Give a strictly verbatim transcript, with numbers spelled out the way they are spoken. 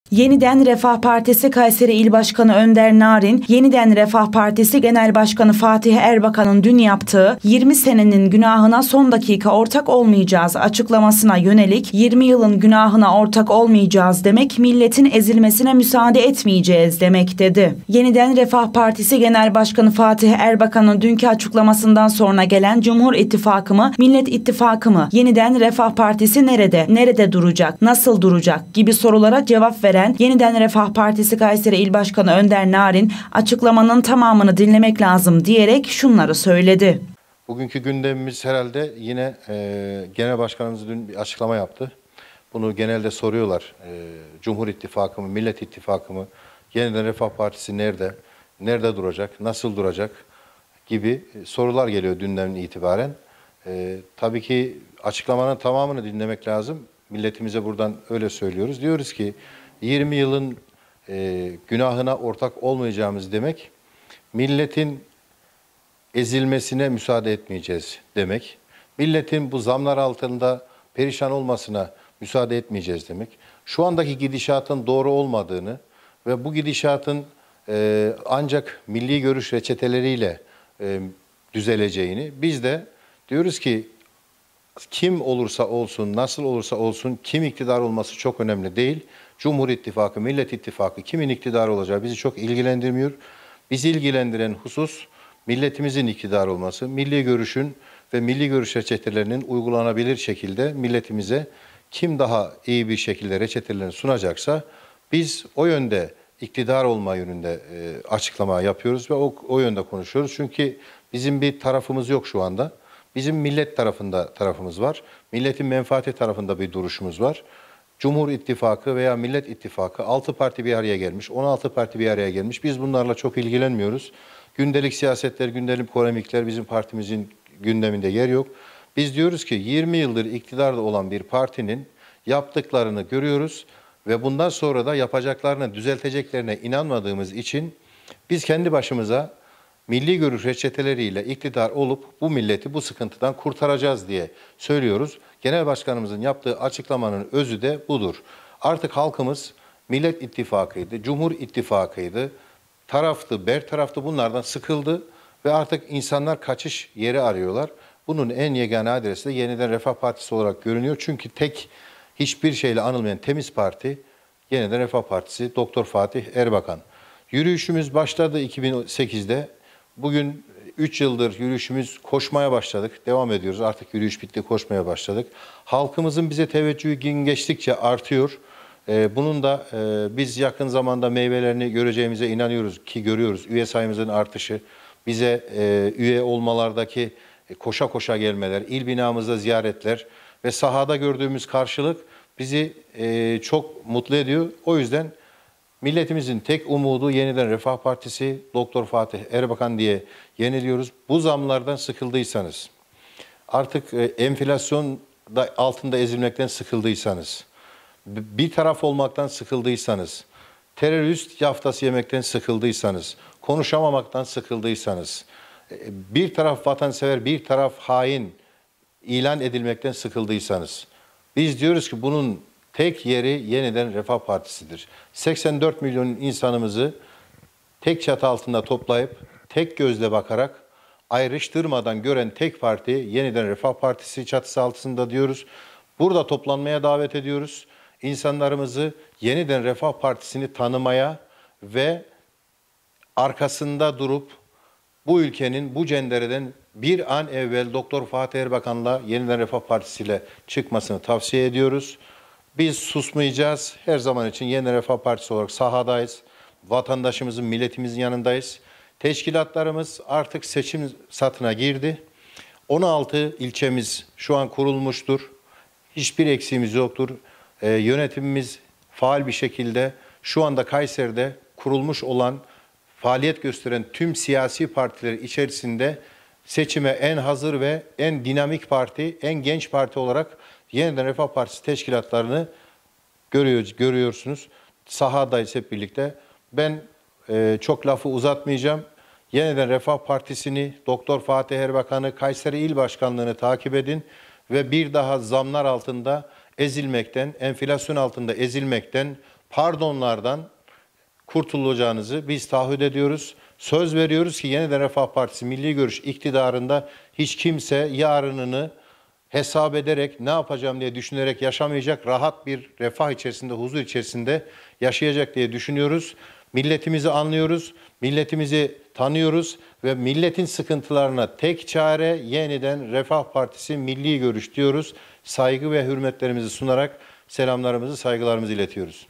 Yeniden Refah Partisi Kayseri İl Başkanı Önder Narin, Yeniden Refah Partisi Genel Başkanı Fatih Erbakan'ın dün yaptığı yirmi senenin günahına son dakika ortak olmayacağız açıklamasına yönelik yirmi yılın günahına ortak olmayacağız demek milletin ezilmesine müsaade etmeyeceğiz demek dedi. Yeniden Refah Partisi Genel Başkanı Fatih Erbakan'ın dünkü açıklamasından sonra gelen Cumhur İttifakı mı, Millet İttifakı mı, Yeniden Refah Partisi nerede, nerede duracak, nasıl duracak gibi sorulara cevap veren Yeniden Refah Partisi Kayseri İl Başkanı Önder Narin açıklamanın tamamını dinlemek lazım diyerek şunları söyledi. Bugünkü gündemimiz herhalde yine e, Genel Başkanımız dün bir açıklama yaptı. Bunu genelde soruyorlar. E, Cumhur İttifakı mı, Millet İttifakı mı, Yeniden Refah Partisi nerede, nerede duracak, nasıl duracak gibi sorular geliyor dünden itibaren. E, tabii ki açıklamanın tamamını dinlemek lazım. Milletimize buradan öyle söylüyoruz. Diyoruz ki yirmi yılın e, günahına ortak olmayacağımız demek, milletin ezilmesine müsaade etmeyeceğiz demek, milletin bu zamlar altında perişan olmasına müsaade etmeyeceğiz demek, şu andaki gidişatın doğru olmadığını ve bu gidişatın e, ancak milli görüş reçeteleriyle e, düzeleceğini, biz de diyoruz ki kim olursa olsun, nasıl olursa olsun, kim iktidar olması çok önemli değil. Cumhur İttifakı, Millet İttifakı kimin iktidar olacağı bizi çok ilgilendirmiyor. Bizi ilgilendiren husus milletimizin iktidar olması, milli görüşün ve milli görüş reçetelerinin uygulanabilir şekilde milletimize kim daha iyi bir şekilde reçetelerini sunacaksa biz o yönde iktidar olma yönünde e, açıklama yapıyoruz ve o, o yönde konuşuyoruz. Çünkü bizim bir tarafımız yok şu anda. Bizim millet tarafında tarafımız var. Milletin menfaati tarafında bir duruşumuz var. Cumhur İttifakı veya Millet İttifakı altı parti bir araya gelmiş, on altı parti bir araya gelmiş. Biz bunlarla çok ilgilenmiyoruz. Gündelik siyasetler, gündelik polemikler bizim partimizin gündeminde yer yok. Biz diyoruz ki yirmi yıldır iktidarda olan bir partinin yaptıklarını görüyoruz ve bundan sonra da yapacaklarını düzelteceklerine inanmadığımız için biz kendi başımıza milli görüş reçeteleriyle iktidar olup bu milleti bu sıkıntıdan kurtaracağız diye söylüyoruz. Genel Başkanımızın yaptığı açıklamanın özü de budur. Artık halkımız Millet İttifakı'ydı, Cumhur İttifakı'ydı, taraftı, bertaraftı, bunlardan sıkıldı ve artık insanlar kaçış yeri arıyorlar. Bunun en yegane adresi de Yeniden Refah Partisi olarak görünüyor. Çünkü tek hiçbir şeyle anılmayan temiz parti Yeniden Refah Partisi, Doktor Fatih Erbakan. Yürüyüşümüz başladı iki bin sekizde. Bugün üç yıldır yürüyüşümüz, koşmaya başladık. Devam ediyoruz. Artık yürüyüş bitti, koşmaya başladık. Halkımızın bize teveccühü gün geçtikçe artıyor. Ee, bunun da e, biz yakın zamanda meyvelerini göreceğimize inanıyoruz ki görüyoruz. Üye sayımızın artışı, bize e, üye olmalardaki e, koşa koşa gelmeler, il binamızda ziyaretler ve sahada gördüğümüz karşılık bizi e, çok mutlu ediyor. O yüzden milletimizin tek umudu Yeniden Refah Partisi, Doktor Fatih Erbakan diye yeniliyoruz. Bu zamlardan sıkıldıysanız, artık enflasyon da altında ezilmekten sıkıldıysanız, bir taraf olmaktan sıkıldıysanız, terörist yaftası yemekten sıkıldıysanız, konuşamamaktan sıkıldıysanız, bir taraf vatansever, bir taraf hain ilan edilmekten sıkıldıysanız, biz diyoruz ki bunun tek yeri Yeniden Refah Partisi'dir. seksen dört milyon insanımızı tek çatı altında toplayıp, tek gözle bakarak, ayrıştırmadan gören tek parti Yeniden Refah Partisi çatısı altında diyoruz. Burada toplanmaya davet ediyoruz. İnsanlarımızı Yeniden Refah Partisi'ni tanımaya ve arkasında durup bu ülkenin bu cendereden bir an evvel Doktor Fatih Erbakan'la Yeniden Refah Partisi ile çıkmasını tavsiye ediyoruz. Biz susmayacağız. Her zaman için Yeniden Refah Partisi olarak sahadayız. Vatandaşımızın, milletimizin yanındayız. Teşkilatlarımız artık seçim satına girdi. on altı ilçemiz şu an kurulmuştur. Hiçbir eksiğimiz yoktur. Ee, yönetimimiz faal bir şekilde şu anda Kayseri'de kurulmuş olan, faaliyet gösteren tüm siyasi partiler içerisinde seçime en hazır ve en dinamik parti, en genç parti olarak Yeniden Refah Partisi teşkilatlarını görüyoruz, görüyorsunuz. Sahadayız hep birlikte. Ben e, çok lafı uzatmayacağım. Yeniden Refah Partisi'ni, Doktor Fatih Erbakan'ı, Kayseri İl Başkanlığı'nı takip edin ve bir daha zamlar altında ezilmekten, enflasyon altında ezilmekten, pardonlardan kurtulacağınızı biz taahhüt ediyoruz. Söz veriyoruz ki Yeniden Refah Partisi Milli Görüş iktidarında hiç kimse yarınını hesap ederek ne yapacağım diye düşünerek yaşamayacak, rahat bir refah içerisinde, huzur içerisinde yaşayacak diye düşünüyoruz. Milletimizi anlıyoruz, milletimizi tanıyoruz ve milletin sıkıntılarına tek çare Yeniden Refah Partisi Milli Görüş diyoruz. Saygı ve hürmetlerimizi sunarak selamlarımızı, saygılarımızı iletiyoruz.